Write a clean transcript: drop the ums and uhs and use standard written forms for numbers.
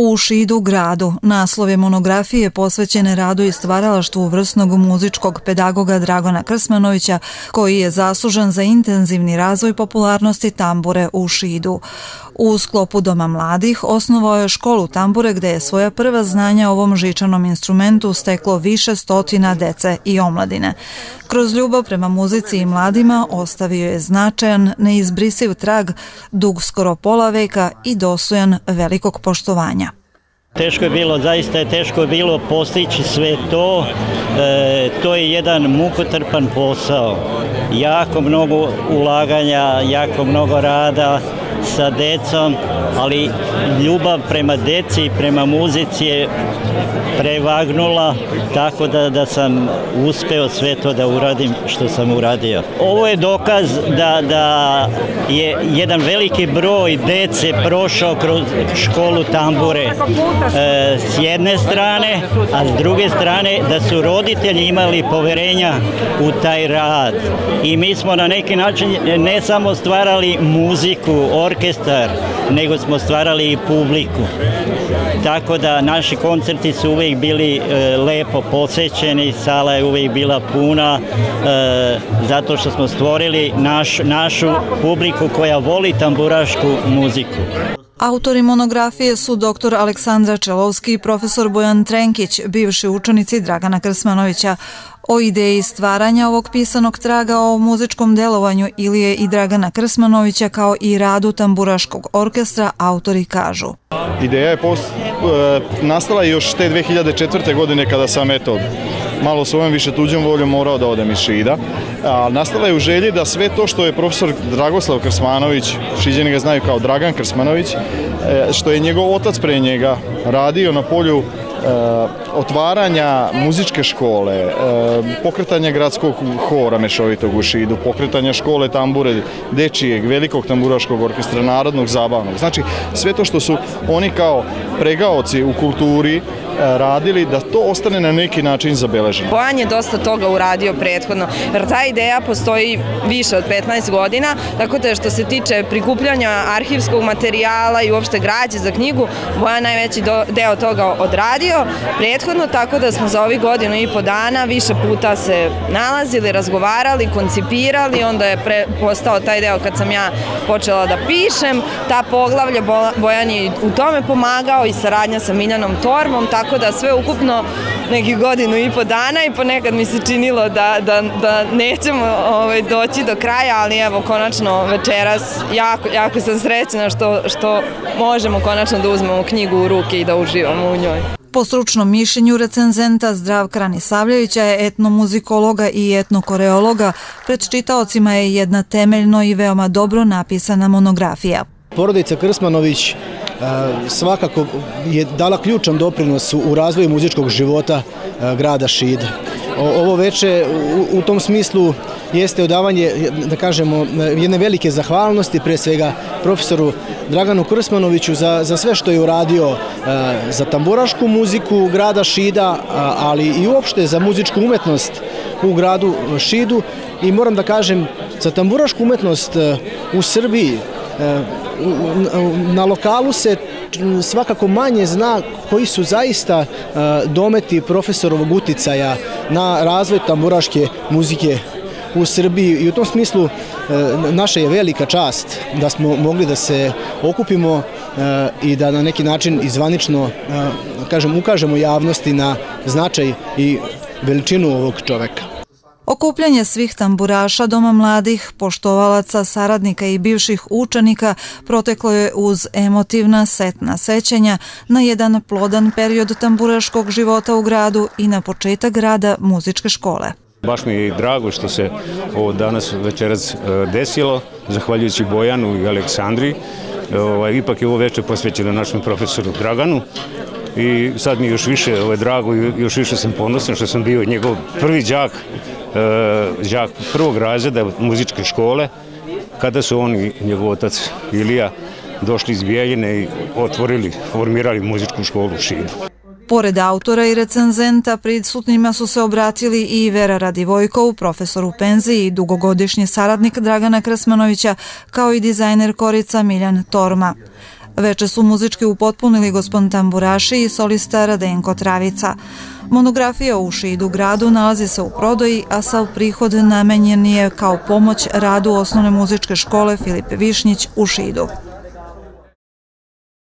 U Šidu gradu naslov je monografije posvećene radu i stvaralaštvu vrsnog muzičkog pedagoga Dragana Krsmanovića, koji je zaslužan za intenzivni razvoj popularnosti tambure u Šidu. U sklopu Doma mladih osnovao je školu tambure gde je svoja prva znanja o ovom žičanom instrumentu steklo više stotina dece i omladine. Kroz ljubav prema muzici i mladima ostavio je značajan, neizbrisiv trag, dug skoro pola veka i dostojan velikog poštovanja. Teško je bilo, zaista je teško bilo postići sve to. To je jedan mukotrpan posao. Jako mnogo ulaganja, jako mnogo rada sa decom, ali ljubav prema deci i prema muzici je prevagnula, tako da sam uspeo sve to da uradim što sam uradio. Ovo je dokaz da je jedan veliki broj dece prošao kroz školu tambure s jedne strane, a s druge strane da su roditelji imali poverenja u taj rad. I mi smo na neki način ne samo stvarali muziku, orkestar, nego smo stvarali i publiku. Tako da naši koncerti su uvijek bili lepo posećeni, sala je uvijek bila puna, zato što smo stvorili našu publiku koja voli tamburašku muziku. Autori monografije su dr. Aleksandra Čelovski i profesor Bojan Trenkić, bivši učenici Dragana Krsmanovića. O ideji stvaranja ovog pisanog traga o muzičkom delovanju Ilije i Dragana Krsmanovića kao i radu tamburaškog orkestra autori kažu. Ideja je nastala još te 2004. godine kada sam malo svojom više tuđom voljom morao da odem iz Šida. Nastala je u želji da sve to što je profesor Dragoslav Krsmanović, Šiđani ga znaju kao Dragan Krsmanović, što je njegov otac pre njega radio na polju otvaranja muzičke škole, pokretanja gradskog hora mešovitog u Šidu, pokretanja škole tambure, dečijeg, velikog tamburaškog orkestra, narodnog, zabavnog. Znači, sve to što su oni kao pregaoci u kulturi radili, da to ostane na neki način zabeleženo. Bojan je dosta toga uradio prethodno, jer ta ideja postoji više od 15 godina, tako da što se tiče prikupljanja arhivskog materijala i uopšte građe za knjigu, Bojan najveći deo toga odradio prethodno, tako da smo za ovih godinu i po dana više puta se nalazili, razgovarali, koncipirali, onda je postao taj deo kad sam ja počela da pišem, ta poglavlja Bojan je u tome pomagao i saradnja sa Miljanom Tormom, tako da sve ukupno nekih godinu i po dana i ponekad mi se činilo da nećemo doći do kraja, ali evo konačno večeras jako sam srećna što možemo konačno da uzmemo knjigu u ruke i da uživamo u njoj. Po stručnom mišljenju recenzenta Zdravka Ranisavljevića je etnomuzikologa i etnokoreologa, pred čitaocima je jedna temeljno i veoma dobro napisana monografija. Porodica Krsmanović svakako je dala ključan doprinos u razvoju muzičkog života grada Šida. Ovo veče u tom smislu jeste odavanje, da kažemo, jedne velike zahvalnosti, pre svega profesoru Draganu Krsmanoviću za sve što je uradio za tamburašku muziku grada Šida, ali i uopšte za muzičku umetnost u gradu Šidu. I moram da kažem, za tamburašku umetnost u Srbiji, na lokalu se svakako manje zna koji su zaista dometi profesorovog uticaja na razvoj tamburaške muzike u Srbiji i u tom smislu naša je velika čast da smo mogli da se okupimo i da na neki način izvanično ukažemo javnosti na značaj i veličinu ovog čoveka. Okupljanje svih tamburaša Doma mladih, poštovalaca, saradnika i bivših učenika proteklo je uz emotivna setna sećanja na jedan plodan period tamburaškog života u gradu i na početak rada muzičke škole. Baš mi je drago što se ovo danas večeras desilo, zahvaljujući Bojanu i Aleksandri. Ipak je ovo večer posvećeno našem profesoru Draganu i sad mi je još više drago i još više sam ponosan što sam bio njegov prvi đak prvog razreda muzičke škole, kada su on i njegov otac Ilija došli iz Bijeljine i formirali muzičku školu u Šidu. Pored autora i recenzenta, prisutnima su se obratili i Vera Radivojkov, profesor u penziji i dugogodišnji saradnik Dragana Krsmanovića, kao i dizajner korica Miljan Torma. Veče su muzički upotpunili gospon tamburaši i solista Radenko Travica. Monografija u Šidu gradu nalazi se u prodaji, a sav prihod namenjen je kao pomoć radu osnovne muzičke škole Filip Višnjić u Šidu.